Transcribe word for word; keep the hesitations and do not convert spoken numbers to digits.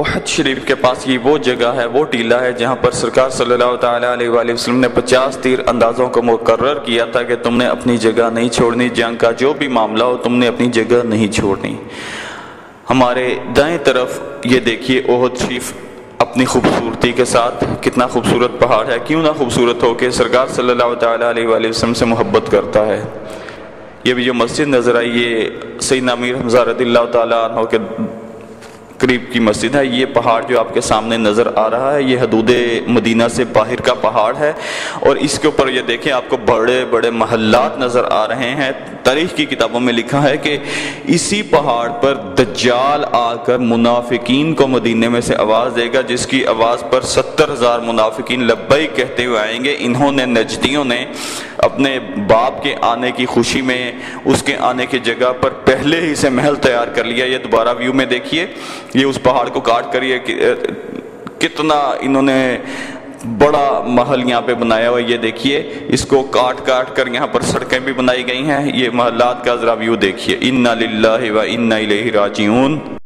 احد شریف کے پاس یہ وہ جگہ ہے، وہ ٹیلہ ہے جہاں پر سرکار صلی اللہ تعالیٰ علیہ وآلہ وسلم نے پچاس تیر اندازوں کو مقرر کیا تھا کہ تم نے اپنی جگہ نہیں چھوڑنی، جنگ کا جو بھی معاملہ ہو تم نے اپنی جگہ نہیں چھوڑنی۔ ہمارے دائیں طرف یہ دیکھیے احد شریف اپنی خوبصورتی کے ساتھ، کتنا خوبصورت پہاڑ ہے، کیوں نہ خوبصورت ہو کہ سرکار صلی اللہ تعالیٰ علیہ وآلہ وسلم سے محبت کرتا ہے۔ یہ بھی جو مسجد نظر آئی یہ سیدنا امیر حمزہ رضی اللہ تعالیٰ عنہ کے قریب کی مسجد ہے۔ یہ پہاڑ جو آپ کے سامنے نظر آ رہا ہے یہ حدود مدینہ سے باہر کا پہاڑ ہے، اور اس کے اوپر یہ دیکھیں آپ کو بڑے بڑے محلات نظر آ رہے ہیں۔ تاریخ کی کتابوں میں لکھا ہے کہ اسی پہاڑ پر دجال آ کر منافقین کو مدینے میں سے آواز دے گا، جس کی آواز پر ستر ہزار منافقین لبیک کہتے ہوئے آئیں گے۔ انہوں نے نجدیوں نے اپنے باپ کے آنے کی خوشی میں اس کے آنے کی جگہ پر پہلے ہی سے محل تیار کر لیا۔ یہ دوبارہ ویو میں دیکھیے، یہ اس پہاڑ کو کاٹ کر یہ کتنا انہوں نے بڑا محل یہاں پہ بنایا ہوا ہے۔ یہ دیکھیے اس کو کاٹ کاٹ کر یہاں پر سڑکیں بھی بنائی گئی ہیں۔ یہ محلات کا ذرا ویو دیکھیے۔ اِنَّا لِلَّهِ وَإِنَّا إِلَيْهِ رَاجِعُونَ۔